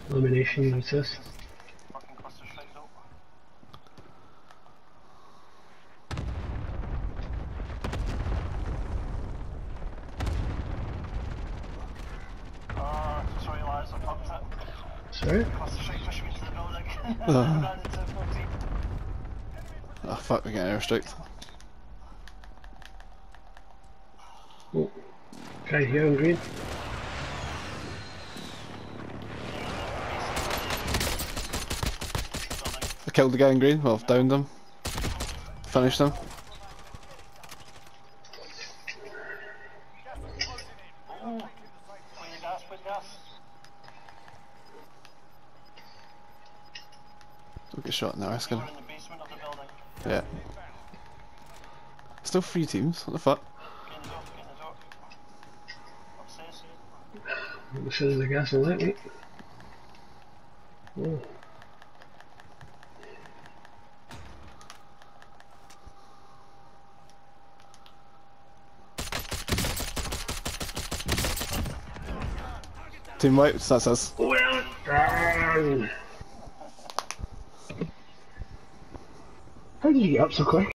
Elimination assist. Fucking cluster strike though. Sorry lads, I fucked it. Sorry? Cluster strike pushed me into the building. Uh. Ran into the 14. Oh fuck, we're getting airstriked. Oh. Guy here on green. I killed the guy in green, well, downed him. Finished him. Oh, put gas. Don't get shot in the arse, We're can in the basement of the building. Yeah. Still 3 teams, what the fuck? Get in the door, get in the door. Upstairs. This is the gas and light, mate. Oh. Team wiped, that's us. Well done! How did you get up so quick?